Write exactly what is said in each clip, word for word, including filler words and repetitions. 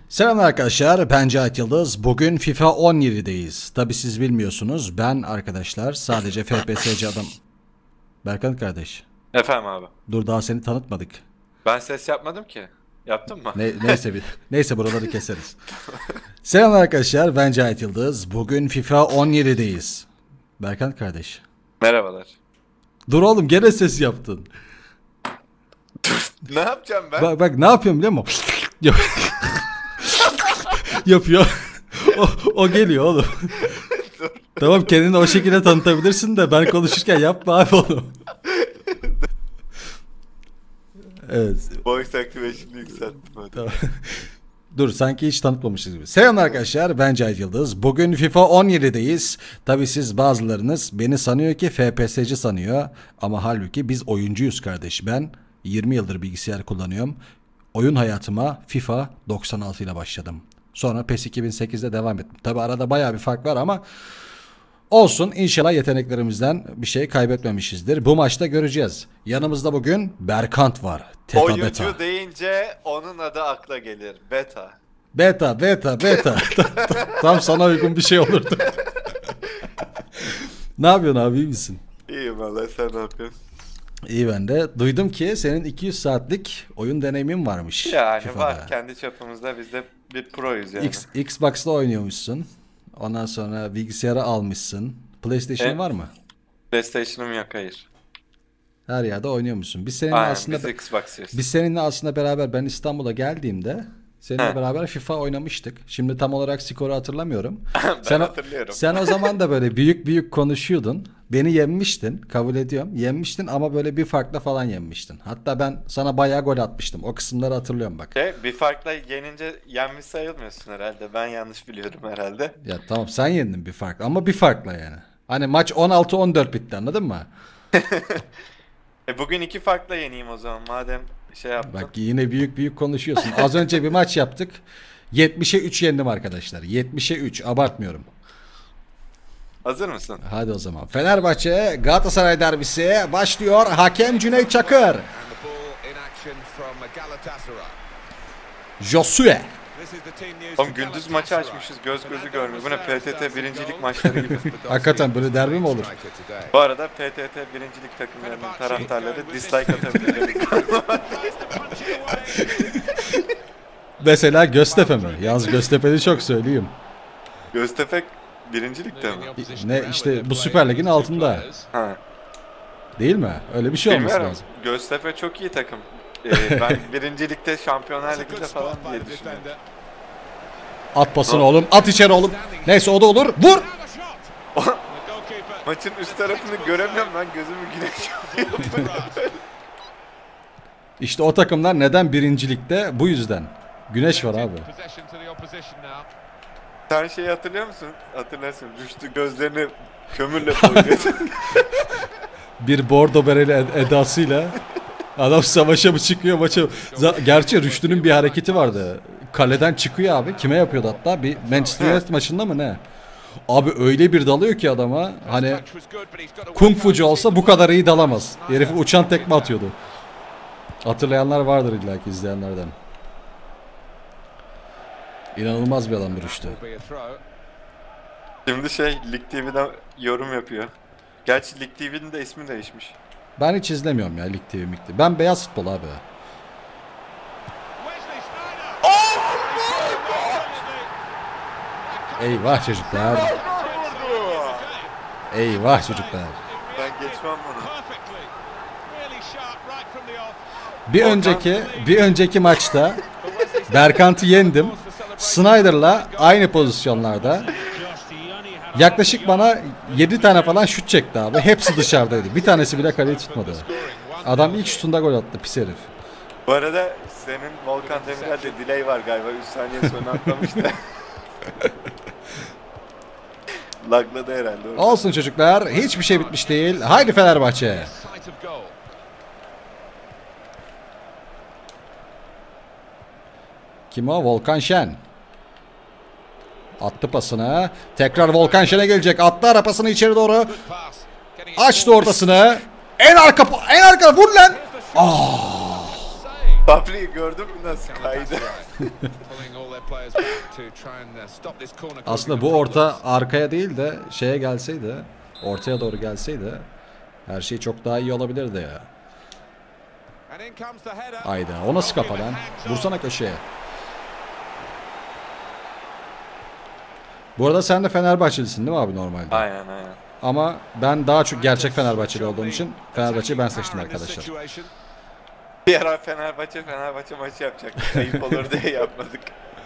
Selamlar arkadaşlar, ben Cahit Yıldız. Bugün FIFA on yedideyiz. Tabi siz bilmiyorsunuz, ben arkadaşlar sadece F P S C adam. Berkan kardeş. Efendim abi. Dur, daha seni tanıtmadık. Ben ses yapmadım ki. Yaptın mı? Ne, neyse bir, neyse buraları keseriz. Selamlar arkadaşlar, ben Cahit Yıldız. Bugün FIFA on yedideyiz. Berkan kardeş. Merhabalar. Dur oğlum, gene ses yaptın. Ne yapacağım ben? Bak, bak ne yapıyorum biliyor musun? Yapıyor. O, o geliyor oğlum. Tamam, kendini o şekilde tanıtabilirsin de ben konuşurken yapma abi oğlum. Evet. Voice activation'ı yükselttim. Tamam. Dur, sanki hiç tanıtmamışız gibi. Selam arkadaşlar, ben Cahit Yıldız. Bugün FIFA on yedideyiz. Tabii siz bazılarınız beni sanıyor ki F P S'ci sanıyor. Ama halbuki biz oyuncuyuz kardeş. Ben yirmi yıldır bilgisayar kullanıyorum. Oyun hayatıma FIFA doksan altı ile başladım. Sonra PES iki bin sekizde devam ettim. Tabi arada bayağı bir fark var ama olsun, inşallah yeteneklerimizden bir şey kaybetmemişizdir. Bu maçta göreceğiz. Yanımızda bugün Berkant var. Teta Oyuncu beta. deyince onun adı akla gelir. Beta. Beta, beta, beta. Tam sana uygun bir şey olurdu. Ne yapıyorsun abi, iyi misin? İyiyim valla, sen ne yapıyorsun? İyi ben de. Duydum ki senin iki yüz saatlik oyun deneyimin varmış. Yani FIFA'da. var, kendi çapımızda biz de bir proyuz yani. X, Xbox'ta oynuyormuşsun. Ondan sonra bilgisayara almışsın. PlayStation'ın E? var mı? PlayStation'ım yok, hayır. Her yerde oynuyormuşsun. Biz seninle Aynen, aslında biz Xbox'ıyız. biz seninle aslında beraber, ben İstanbul'a geldiğimde seninle He. beraber FIFA oynamıştık. Şimdi tam olarak skoru hatırlamıyorum. Ben sen o, hatırlıyorum. Sen o zaman da böyle büyük büyük konuşuyordun. Beni yenmiştin, kabul ediyorum. Yenmiştin ama böyle bir farkla falan yenmiştin. Hatta ben sana bayağı gol atmıştım. O kısımları hatırlıyorum bak. Şey, bir farkla yenince yenmiş sayılmıyorsun herhalde. Ben yanlış biliyorum herhalde. Ya tamam, sen yendin bir fark ama bir farkla yani. Hani maç on altı on dört bitti, anladın mı? E bugün iki farkla yeneyim o zaman madem şey yaptın. Bak yine büyük büyük konuşuyorsun. Az önce bir maç yaptık. yetmişe üç yendim arkadaşlar. yetmişe üç, abartmıyorum. Hazır mısın? Hadi o zaman. Fenerbahçe Galatasaray derbisi başlıyor. Hakem Cüneyt Çakır. Josue. Oğlum gündüz maçı açmışız, göz gözü görmüyor. Bu ne, P T T birincilik maçları gibi. Hakikaten böyle derbi mi olur? Bu arada P T T birincilik takımlarının taraftarları dislike atabilirler. Mesela Göztepe mi? Yalnız Göztepe'yi çok söyleyeyim. Göztepe birincilikte mi? Ne işte, bu Süper Lig'in altında. Ha. Değil mi? Öyle bir şey olması Bilmiyorum. lazım. Göztepe çok iyi takım. Ee, ben birincilikte, Şampiyonlar Ligi'nde falan diye düşünüyorum. At pasını oğlum. At içeri oğlum. Neyse, o da olur. Vur! Maçın üst tarafını göremiyorum, ben gözümü güneş alıyorum. İşte o takımlar neden birincilikte? Bu yüzden. Güneş var abi. Sen şeyi hatırlıyor musun? Hatırlarsın. Rüştü gözlerini kömürle boyuyor. Bir bordo bereli ed- edasıyla adam savaşa mı çıkıyor, maça. Z- Gerçi Rüştü'nün bir hareketi vardı. Kaleden çıkıyor abi. Kime yapıyordu hatta? Bir Manchester United maçında mı ne? Abi öyle bir dalıyor ki adama. Hani kung fucu olsa bu kadar iyi dalamaz. Herif uçan tekme atıyordu. Hatırlayanlar vardır illa ki, izleyenlerden. İnanılmaz bir adam bir Rüştü. Şimdi şey, Lig T V'den yorum yapıyor. Gerçi Lig T V'nin de ismi değişmiş. Ben hiç izlemiyorum ya Lig T V, Lig T V. Ben beyaz futbol abi. Eyvah çocuklar. Eyvah çocuklar. Ben geçmem bunu. Bir önceki bir önceki maçta Berkant'ı yendim. Snyder'la aynı pozisyonlarda. Yaklaşık bana yedi tane falan şut çekti abi. Hepsi dışarıdaydı. Bir tanesi bile kaleyi tutmadı. Adam ilk şutunda gol attı, pis herif. Bu arada senin Volkan Demirel'de delay var galiba. üç saniye sonra atlamıştı. Lagladı herhalde. Orada. Olsun çocuklar. Hiçbir şey bitmiş değil. Haydi Fenerbahçe. Kim o? Volkan Şen. Attı pasını. Tekrar Volkan Şen'e gelecek. Attı ara pasını içeri doğru. Açtı ortasını. En arka en arka vur lan. Ah. Fabri'yi gördün mü nasıl kaydı? Aslında bu orta arkaya değil de şeye gelseydi, ortaya doğru gelseydi her şey çok daha iyi olabilirdi ya. Hayda, o nasıl kafa lan? Vursana köşeye. Bu arada sen de Fenerbahçelisin değil mi abi normalde? Aynen aynen. Ama ben daha çok gerçek Fenerbahçeli olduğum için Fenerbahçe'yi ben seçtim arkadaşlar. Bir ara Fenerbahçe Fenerbahçe maçı yapacaktık. Ayıp olur diye yapmadık.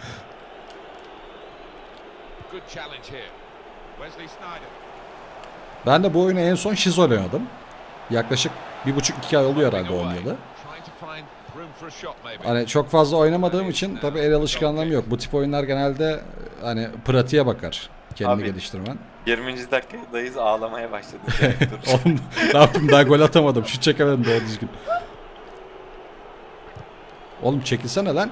Ben de bu oyunu en son Şizo'yla oynadım. Yaklaşık bir buçuk iki ay oluyor herhalde oynayalı. Hani çok fazla oynamadığım için tabii el alışkanlığım yok. Bu tip oyunlar genelde hani pratiğe bakar. Kendini Abi, geliştirmen. yirminci dakikadayız, ağlamaya başladı. Oğlum ne yapayım, daha gol atamadım. Şut çekemedim doğru düzgün. Oğlum çekilsene lan.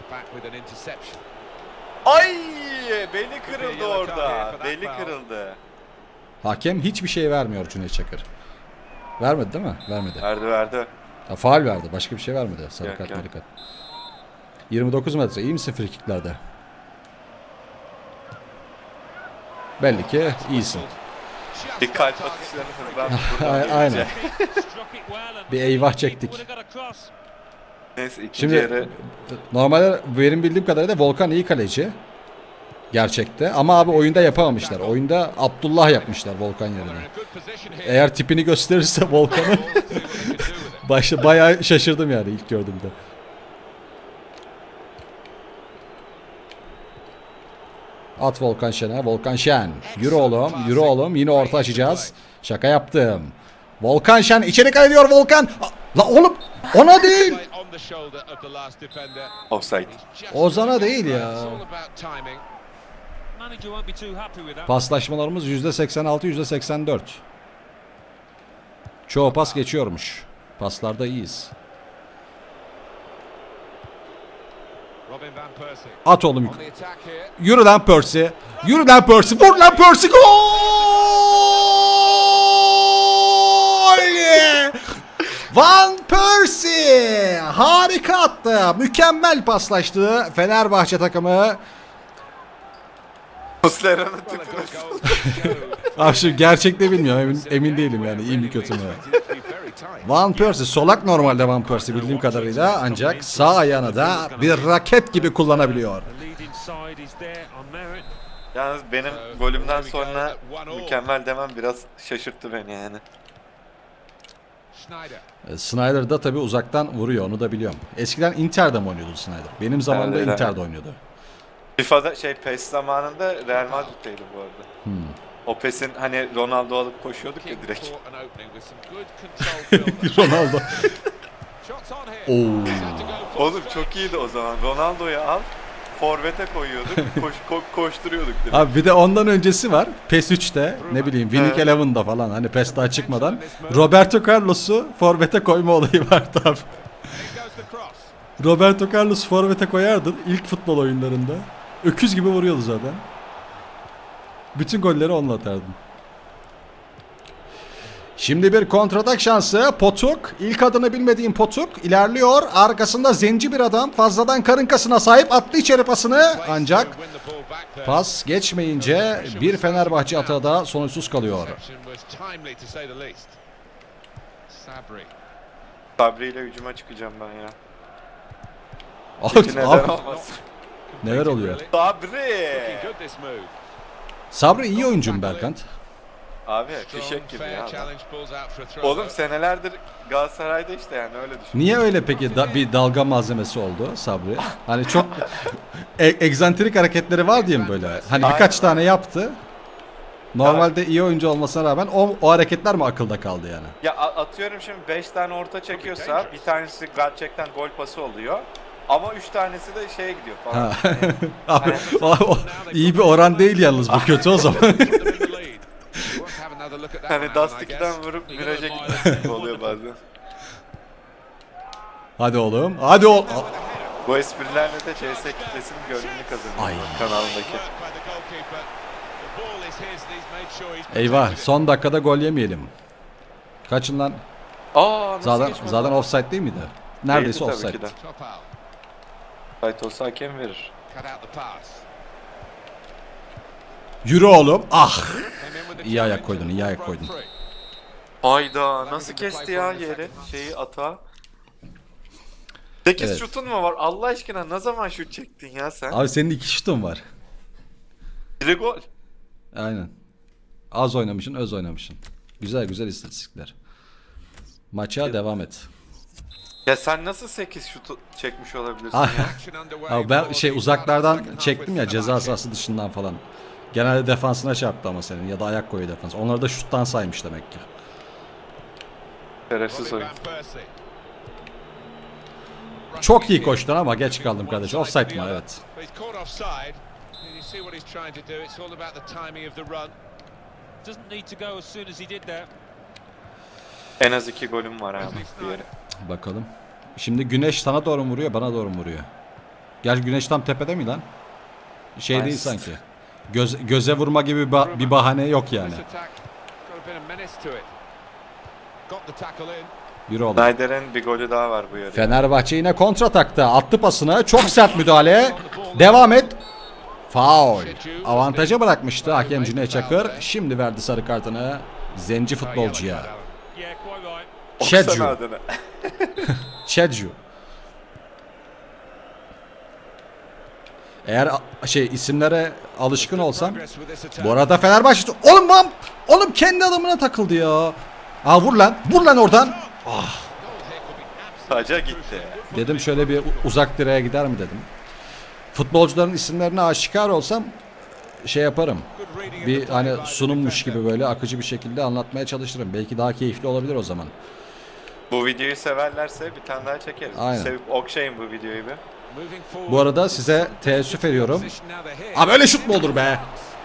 Ay, beli kırıldı orada. Beli kırıldı. Hakem hiçbir şey vermiyor Cüneyt Çakır. Vermedi değil mi? Vermedi. Verdi verdi. Ha, faul verdi. Başka bir şey vermedi. Sarı Yok, kart, yok. sarı kart. yirmi dokuz metre. İyi misin frikiklerde? Belli ki iyisin. Bir kalp atışlarını hızlandı. Aynen. Bir eyvah çektik. Neyse ikinci Şimdi yarı. normalde benim bildiğim kadarıyla Volkan iyi kaleci. Gerçekte. Ama abi oyunda yapamamışlar. Oyunda Abdullah yapmışlar Volkan yerine. Eğer tipini gösterirse Volkan'ı başta bayağı şaşırdım yani ilk gördüğümde. At Volkan Şen'e. Volkan Şen. Yürü oğlum. Yürü oğlum. Yine orta açacağız. Şaka yaptım. Volkan Şen. İçeri kaydediyor Volkan. La oğlum. Ona değil. Offside. Ozan'a değil ya. Paslaşmalarımız yüzde seksen altı yüzde seksen dört. Çoğu pas geçiyormuş. Paslarda iyiyiz. At oğlum. Yürü lan Percy. Yürü lan Percy. Vur lan Percy. Gol! Van Persie harika attı. Mükemmel paslaştı Fenerbahçe takımı. Muslera'nın tipini. Abi şu gerçekte bilmiyorum. Emin, emin değilim yani. İyi mi kötü mü? Van Persie solak normalde Van Persie bildiğim kadarıyla, ancak sağ ayağını da bir raket gibi kullanabiliyor. Yalnız benim golümden sonra mükemmel demem biraz şaşırttı beni yani. Snyder da tabii uzaktan vuruyor, onu da biliyorum. Eskiden Inter'de mi oynuyordu Snyder? Benim zamanımda evet, Inter'de evet. oynuyordu. FIFA'da şey PES zamanında Real Madrid'deydi bu arada. Hmm. O PES'in hani Ronaldo alıp koşuyorduk ya direkt. Ronaldo. Oo. Oğlum çok iyiydi o zaman. Ronaldo'yu al, forvete koyuyorduk, koş, ko koşturuyorduk direkt. Abi bir de ondan öncesi var. PES üçte, ne bileyim Winning Eleven'da falan, hani PES daha çıkmadan Roberto Carlos'u forvete koyma olayı vardı abi. Roberto Carlos forvete koyardın ilk futbol oyunlarında. Öküz gibi vuruyordu zaten. Bütün golleri onunla atardın. Şimdi bir kontratak şansı. Potuk. İlk adını bilmediğim Potuk ilerliyor. Arkasında zenci bir adam. Fazladan karın kasına sahip. Attı içeri pasını. Ancak pas geçmeyince bir Fenerbahçe atağı da sonuçsuz kalıyor. Sabri ile hücuma çıkacağım ben ya. Abi, Neden abi, olmasın? neler oluyor? Sabri! Sabri iyi oyuncu mu Berkant? Abi fişek gibi ya. Oğlum senelerdir Galatasaray'da işte, yani öyle düşün. Niye öyle peki da, bir dalga malzemesi oldu Sabri? Hani çok e egzantrik hareketleri var diye mi böyle? Hani birkaç tane yaptı. Normalde iyi oyuncu olmasına rağmen o, o hareketler mi akılda kaldı yani? Ya atıyorum şimdi beş tane orta çekiyorsa bir tanesi gerçekten gol pası oluyor. Ama üç tanesi de şeye gidiyor falan. Abi o, o, iyi bir oran değil yalnız, bu kötü o zaman. Hani Dust iki'den vurup viraja gitmesi gibi oluyor bazen. Hadi oğlum. Hadi oğlum. Bu esprilerle de C S kitlesinin gönlünü kazanıyor kanalındaki. Eyvah, son dakikada gol yemeyelim. Kaçın lan. Aa, Zaten zaten offside değil miydi? Neredeyse Değildi offside. Offside olsa hakem verir. Yürü oğlum. Ah. İyi ayak koydun, iyi ayak koydun. Hayda, nasıl kesti ya yeri şeyi ata? sekiz Evet. şutun mu var? Allah aşkına ne zaman şut çektin ya sen? Abi senin iki şutun var. Biri gol. Aynen. Az oynamışsın, öz oynamışsın. Güzel güzel istatistikler. Maça devam et. Ya sen nasıl sekiz şut çekmiş olabilirsin Ah. ya? Abi ben şey uzaklardan çektim ya, ceza sahası dışından falan. Genelde defansına çarptı ama senin, ya da ayak koyu defans. Onları da şuttan saymış demek ki. Şerefsiz oyun. Çok iyi koştun ama geç kaldım kardeşim. Offside mi? Evet. En az iki golüm var abi bir yere. Bakalım. Şimdi güneş sana doğru mu vuruyor, bana doğru mu vuruyor? Gerçi güneş tam tepede mi lan? Şey değil sanki. Göz, göze vurma gibi ba bir bahane yok yani. Yürü oğlum. Snyder'in bir golü daha var bu yarı. Fenerbahçe yine kontratakta. Attı pasını. Çok sert müdahale. Devam et. Faul. Avantaja bırakmıştı hakem Cüneyt Çakır. Şimdi verdi sarı kartını zenci futbolcuya. Çedju. Çedju. Eğer şey isimlere alışkın olsam. Bu arada Fenerbahçe. Oğlum lan. Oğlum kendi adamına takıldı ya. Aa vur lan. Vur lan oradan. Ah. Taca gitti. Dedim şöyle bir uzak direğe gider mi dedim. Futbolcuların isimlerine aşikar olsam şey yaparım. Bir hani sunummuş gibi böyle akıcı bir şekilde anlatmaya çalışırım. Belki daha keyifli olabilir o zaman. Bu videoyu severlerse bir tane daha çekeriz. Aynen. Sevip okşayın bu videoyu bir. Bu arada size teessüf ediyorum. Aa böyle şut mu olur be?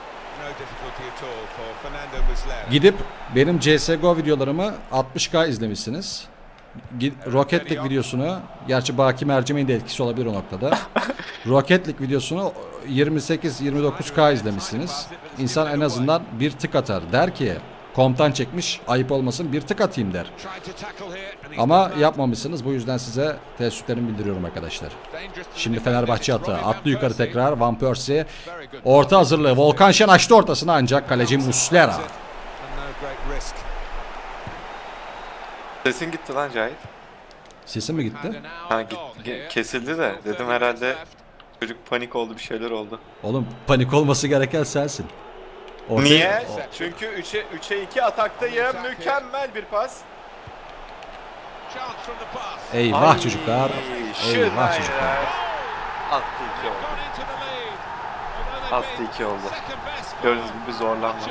Gidip benim C S G O videolarımı altmış K izlemişsiniz. Rocket League videosunu, gerçi Baki Mercimeğin de etkisi olabilir o noktada. Rocket League videosunu yirmi sekiz yirmi dokuz K izlemişsiniz. İnsan en azından bir tık atar. Der ki komtan çekmiş, ayıp olmasın bir tık atayım der. Ama yapmamışsınız, bu yüzden size teessüflerimi bildiriyorum arkadaşlar. Şimdi Fenerbahçe atı. Attı yukarı tekrar Van Persie. Orta hazırlığı. Volkan Şen açtı ortasını ancak kaleci Muslera. Sesin gitti lan Cahit. Sesim mi gitti? Ha git, kesildi de dedim herhalde çocuk panik oldu, bir şeyler oldu. Oğlum panik olması gereken sensin. Ortaya... Niye? Çünkü üçe iki ataktayım. Mükemmel bir pas. Eyvah Ay, çocuklar. Eyvah çocuklar. Attı iki oldu. Attı iki oldu. Gördüğünüz gibi zorlanmadı.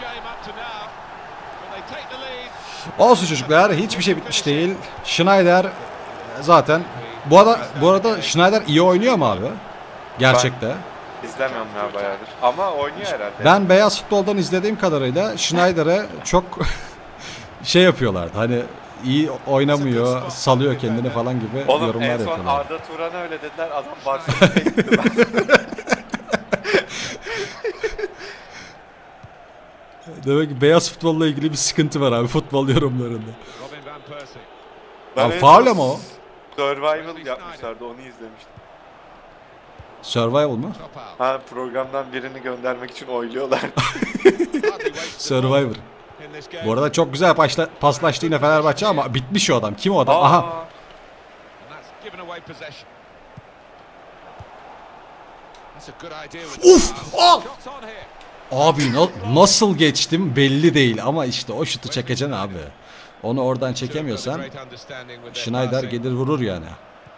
Olsun çocuklar, hiçbir şey bitmiş değil. Schneider zaten bu arada bu arada Schneider iyi oynuyor mu abi? Gerçekte. Ben izlemiyorum ya bayağıdır. Ama oynuyor herhalde. Ben beyaz futboldan izlediğim kadarıyla Schneider'e çok şey yapıyorlardı. Hani iyi oynamıyor, salıyor kendini falan gibi Oğlum, yorumlar en son yapıyorlar. Arda Turan'a öyle dediler. Adam Barcelona'ya gitti. Demek ki beyaz futbolla ilgili bir sıkıntı var abi futbol yorumlarında. Ben Abi faul ama o. Survival yapmışlardı, onu izlemiştim. Survival mı? Ha, programdan birini göndermek için oyluyorlar. Survivor. Bu arada çok güzel pasla, paslaştı yine Fenerbahçe ama bitmiş o adam. Kim o adam? Aa. Aha. Uf! Oh! Abi na nasıl geçtim belli değil ama işte o şutu çekeceksin abi. Onu oradan çekemiyorsan Schneider gelir vurur yani.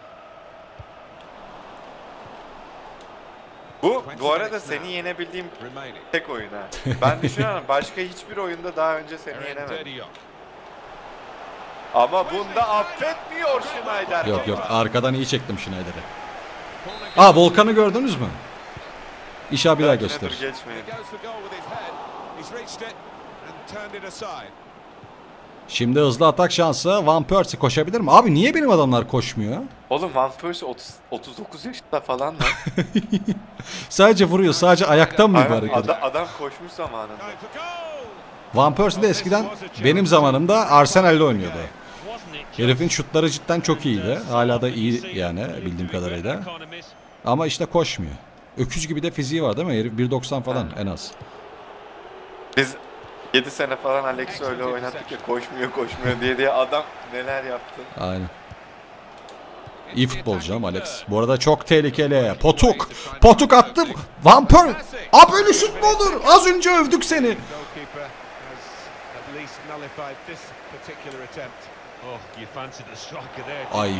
Bu bu arada seni yenebildiğim tek oyun ha. Ben düşünüyorum başka hiçbir oyunda daha önce seni yenemedim. Ama bunda affetmiyor Schneider. Yok yok, arkadan iyi çektim Schneider'i. Aa, Volkan'ı gördünüz mü? İş abi daha göster. Şimdi hızlı atak şansı. Van Persie koşabilir mi? Abi niye benim adamlar koşmuyor? Oğlum Van Persie otuz, otuz dokuz yaşında falan lan. Sadece vuruyor. Sadece ayaktan mı ibaret? Adam, adam koşmuş zamanında. Van Persie de eskiden benim zamanımda Arsenal'de oynuyordu. Herifin şutları cidden çok iyiydi. Hala da iyi yani bildiğim kadarıyla. Ama işte koşmuyor. Öküz gibi de fiziği var değil mi? Herif bir doksan falan en az. Biz yedi sene falan Alex'i öyle oynattık ya, koşmuyor koşmuyor diye diye adam neler yaptı. Aynen. İyi futbolcu ama Alex. Bu arada çok tehlikeli. Potuk. Potuk attı. Van Persie. Abi öyle şut mu olur? Az önce övdük seni. Ay.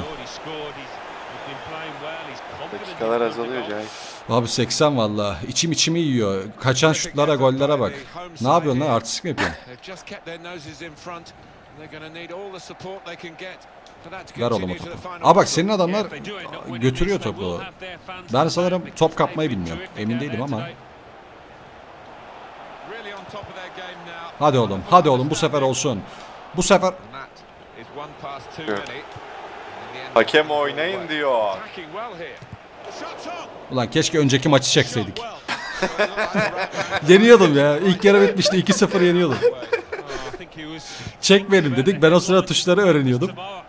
Dakikalar azalıyor Cahit. Abi seksen valla. İçim içimi yiyor. Kaçan şutlara, gollere bak. Ne yapıyorsun lan? Artistik mi yapıyorsun? Ver oğlum o topu. Aa bak senin adamlar götürüyor topu. Ben sanırım top kapmayı bilmiyorum. Emin değilim ama. Hadi oğlum. Hadi oğlum bu sefer olsun. Bu sefer. Hakem oynayın diyor. Ulan keşke önceki maçı çekseydik. Yeniyordum ya. İlk yarı bitmişti. iki sıfır yeniyordum. Çekmeyelim dedik. Ben o sırada tuşları öğreniyordum.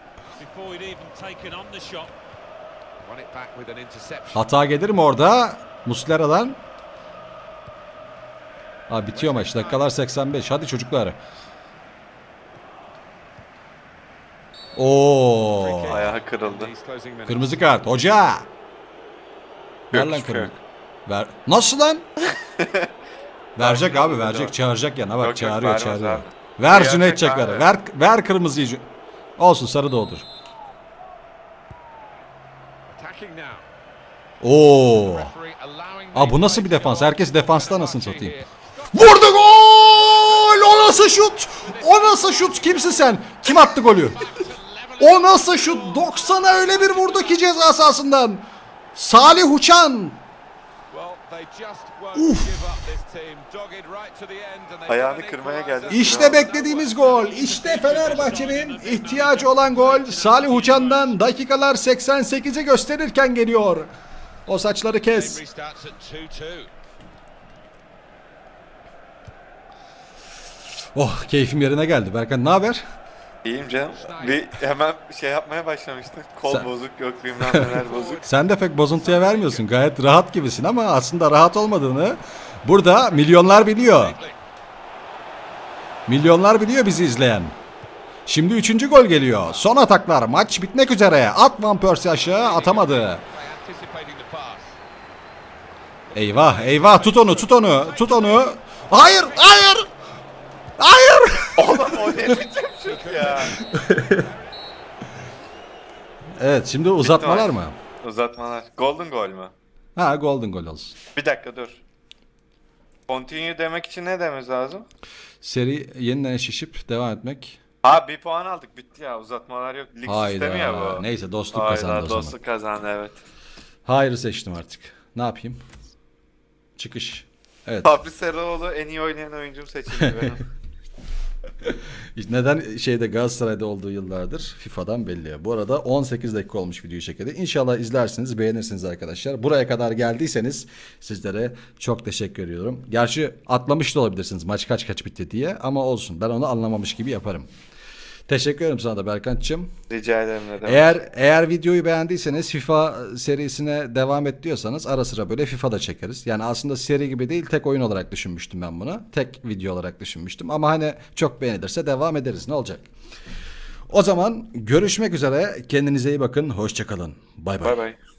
Hata gelir mi orada? Muslera'dan. Abi bitiyor maç. Dakikalar seksen beş. Hadi çocuklar. Oo. Ayağı kırıldı. Kırmızı kart. Hoca. Ver lan kırmızı. Ver. Nasıl lan? Verecek abi verecek. Çağıracak yana bak. Yok, yok, çağırıyor vermez çağırıyor. abi. Ver Verecek Cüneyt Çakır'ı. abi. Ver, ver kırmızıyı. Olsun sarı da olur. Oo. Aa bu nasıl bir defans? Herkes defansta nasıl satayım? Vurdu gol! O nasıl şut? O nasıl şut? Kimsin sen? Kim attı golü? O nasıl şut? doksana öyle bir vurdu ki ceza sahasından. Salih Uçan. Uf. Ayağını kırmaya geldi. İşte beklediğimiz gol. İşte Fenerbahçe'nin ihtiyacı olan gol. Salih Uçan'dan dakikalar seksen sekizi gösterirken geliyor. O saçları kes. Oh keyfim yerine geldi. Berkan ne haber? İyiyim canım. Bir hemen şey yapmaya başlamıştın. Kol Sen- bozuk yok bilmem neler bozuk. Sen de pek bozuntuya vermiyorsun. Gayet rahat gibisin ama aslında rahat olmadığını burada milyonlar biliyor. Milyonlar biliyor bizi izleyen. Şimdi üçüncü gol geliyor. Son ataklar. Maç bitmek üzere. At Van Persie aşağı atamadı. Eyvah eyvah tut onu tut onu tut onu. Hayır hayır. Hayır. Oğlum o ne biçim şut ya. Evet şimdi uzatmalar mı? Uzatmalar. Golden gol mü? Ha golden gol olsun. Bir dakika dur. Continue demek için ne dememiz lazım? Seri yeniden şişip devam etmek. Ha bir puan aldık bitti ya, uzatmalar yok. Lig sistemi ya Hayda. bu. Neyse dostluk Hayda, kazandı o zaman. dostluk kazandı evet. Hayırı seçtim artık. Ne yapayım? Çıkış. Evet. Sabri Serroğlu en iyi oynayan oyuncum seçildi benim. Neden şeyde Galatasaray'da olduğu yıllardır FIFA'dan belli. Bu arada on sekiz dakika olmuş videoyu çekedi. İnşallah izlersiniz, beğenirsiniz arkadaşlar. Buraya kadar geldiyseniz sizlere çok teşekkür ediyorum. Gerçi atlamış da olabilirsiniz maç kaç kaç bitti diye ama olsun. Ben onu anlamamış gibi yaparım. Teşekkür ederim sana da Berkant'cığım. Rica ederim ne demek. Eğer eğer videoyu beğendiyseniz FIFA serisine devam et diyorsanız ara sıra böyle FIFA'da çekeriz. Yani aslında seri gibi değil tek oyun olarak düşünmüştüm ben bunu. Tek video olarak düşünmüştüm ama hani çok beğenilirse devam ederiz ne olacak. O zaman görüşmek üzere. Kendinize iyi bakın. Hoşça kalın. Bay bay. Bay bay.